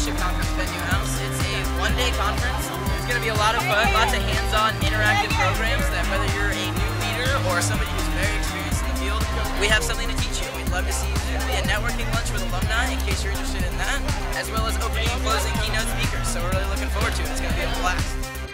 Leadership Conference Venue House. It's a one-day conference. It's going to be a lot of fun, lots of hands-on interactive programs that whether you're a new leader or somebody who's very experienced in the field, we have something to teach you. We'd love to see you. There'll be a networking lunch with alumni in case you're interested in that, as well as opening and closing keynote speakers. So we're really looking forward to it. It's going to be a blast.